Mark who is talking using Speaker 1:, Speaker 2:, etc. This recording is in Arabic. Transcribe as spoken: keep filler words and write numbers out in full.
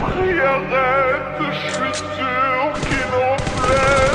Speaker 1: Pris arrête, je suis sûr qu'il en plaît.